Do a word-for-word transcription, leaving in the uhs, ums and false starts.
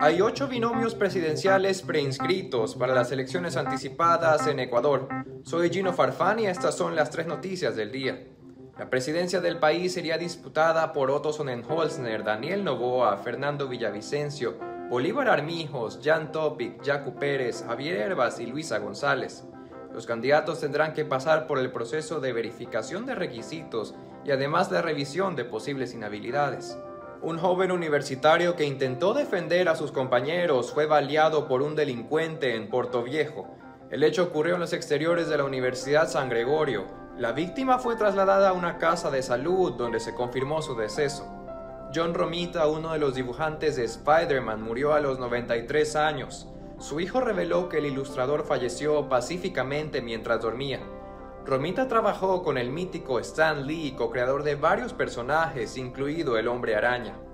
Hay ocho binomios presidenciales preinscritos para las elecciones anticipadas en Ecuador. Soy Gino Farfán y estas son las tres noticias del día. La presidencia del país sería disputada por Otto Sonnenholzner, Daniel Noboa, Fernando Villavicencio, Bolívar Armijos, Jan Topic, Yacu Pérez, Javier Herbas y Luisa González. Los candidatos tendrán que pasar por el proceso de verificación de requisitos y además de revisión de posibles inhabilidades. Un joven universitario que intentó defender a sus compañeros fue baleado por un delincuente en Portoviejo. El hecho ocurrió en los exteriores de la Universidad San Gregorio. La víctima fue trasladada a una casa de salud donde se confirmó su deceso. John Romita, uno de los dibujantes de Spider-Man, murió a los noventa y tres años. Su hijo reveló que el ilustrador falleció pacíficamente mientras dormía. Romita trabajó con el mítico Stan Lee, co-creador de varios personajes, incluido el Hombre Araña.